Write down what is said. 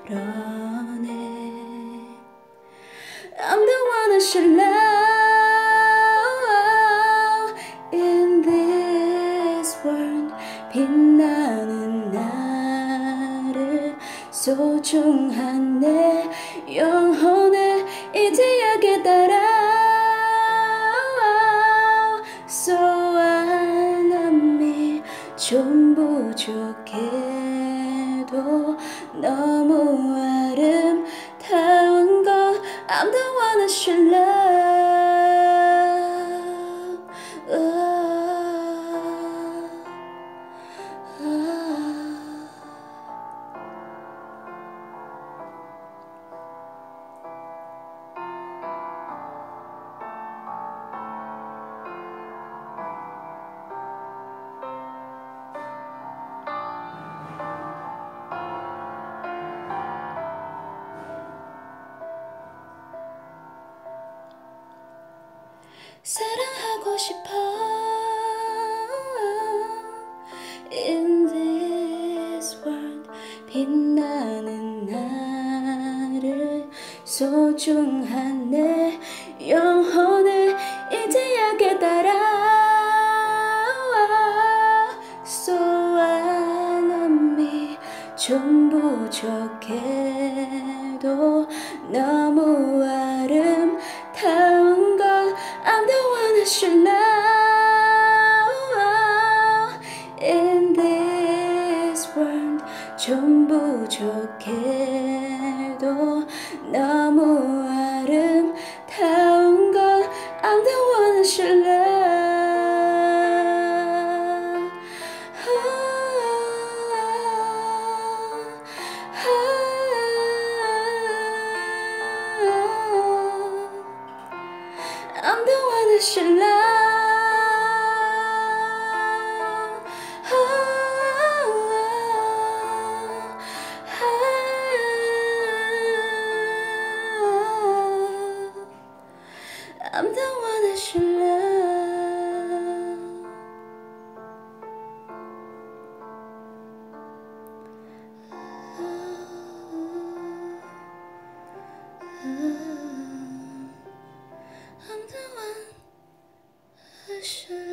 덜어내. I'm the one that should love in this world. 빛나는 나를 소중한 내 영혼을 이제야게 따라. So I love me. 좀 부족해도 너무 아름다운 걸 I'm the one that should love. 사랑하고 싶어 in this world. 빛나는 나를 소중한 내 영혼을 이제야 깨달아. So I love me. 좀 부족해도 너무 아름다운 걸 I'm the one that should love in this world. 좀 부족해도 너무 아름다운 걸 I'm the one that should love. I'm the one that should love. I'm the one that should love. I'm the one that should